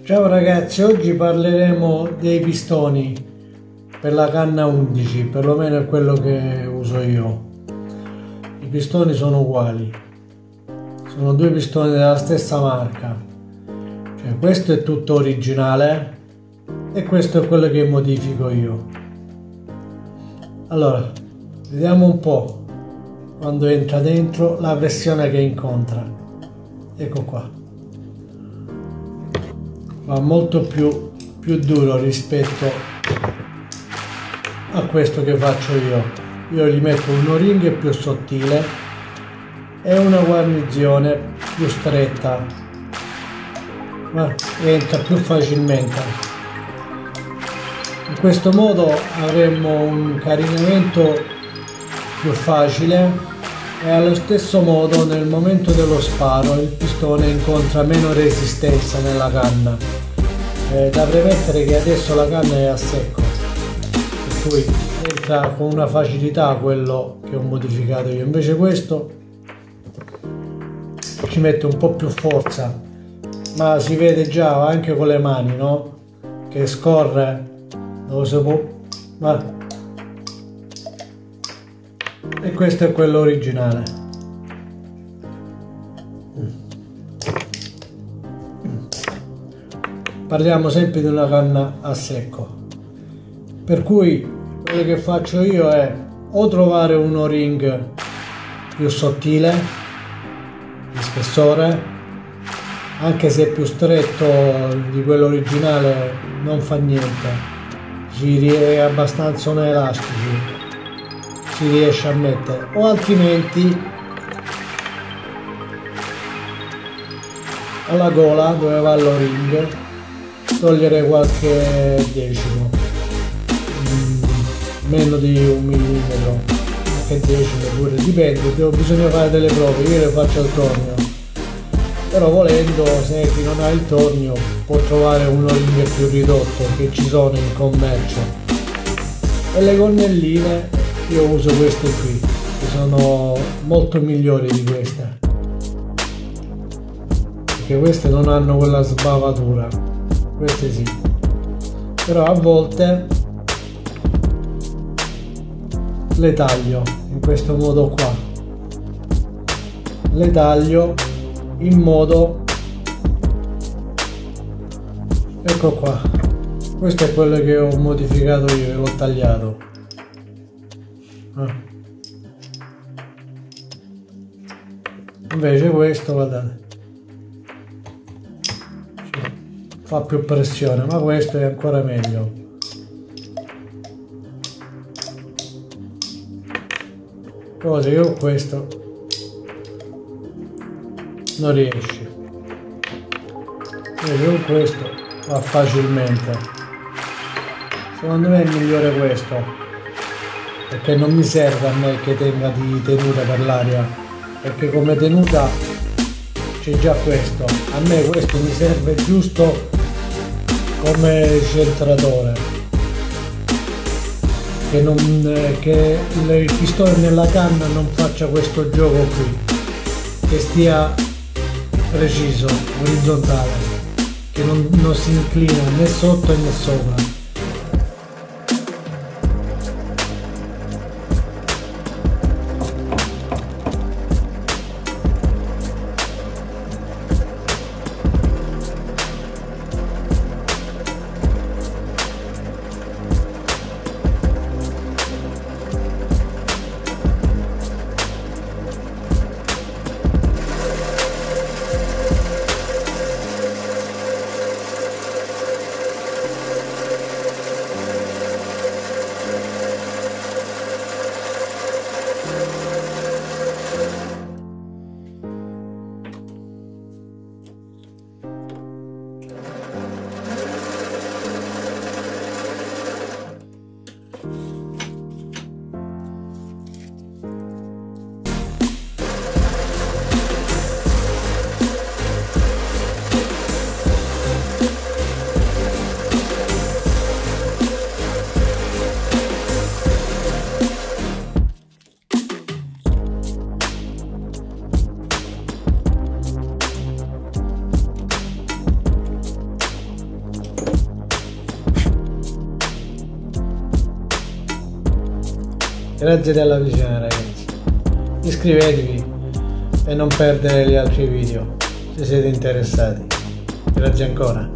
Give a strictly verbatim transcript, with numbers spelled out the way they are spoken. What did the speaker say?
Ciao ragazzi, oggi parleremo dei pistoni per la canna undici, perlomeno è quello che uso io. I pistoni sono uguali, sono due pistoni della stessa marca, cioè questo è tutto originale e questo è quello che modifico io. Allora, vediamo un po' quando entra dentro la pressione che incontra. Ecco qua. Va molto più, più duro rispetto a questo che faccio io. Io gli metto un o-ring più sottile e una guarnizione più stretta, ma entra più facilmente. In questo modo avremo un caricamento più facile e allo stesso modo nel momento dello sparo il pistone incontra meno resistenza nella canna. Eh, da premettere che adesso la canna è a secco, per cui entra con una facilità quello che ho modificato io. Invece questo ci mette un po' più forza, ma si vede già anche con le mani, no? Che scorre dove si può, ma e questo è quello originale. Parliamo sempre di una canna a secco, per cui quello che faccio io è o trovare un o-ring più sottile di spessore, anche se è più stretto di quello originale non fa niente, ci è abbastanza, sono elastici, si riesce a mettere, o altrimenti alla gola dove va l'o-ring togliere qualche decimo, mm, meno di un millimetro, che decimo pure, dipende, bisogna fare delle prove, io le faccio al tornio, però volendo, se chi non ha il tornio può trovare un o-ring più ridotto che ci sono in commercio. E le gonnelline io uso queste qui, che sono molto migliori di queste, perché queste non hanno quella sbavatura, queste sì, però a volte le taglio in questo modo qua, le taglio in modo, ecco qua, questo è quello che ho modificato io e l'ho tagliato. Invece questo, guardate, fa più pressione, ma questo è ancora meglio. Cosa che con questo non riesci, invece con questo va facilmente. Secondo me è migliore questo, perché non mi serve a me che tenga di tenuta per l'aria, perché come tenuta c'è già questo, a me questo mi serve giusto come centratore, che, non, che il pistone nella canna non faccia questo gioco qui, che stia preciso, orizzontale, che non, non si inclina né sotto né sopra. Grazie della visione ragazzi, iscrivetevi e non perdere gli altri video se siete interessati. Grazie ancora.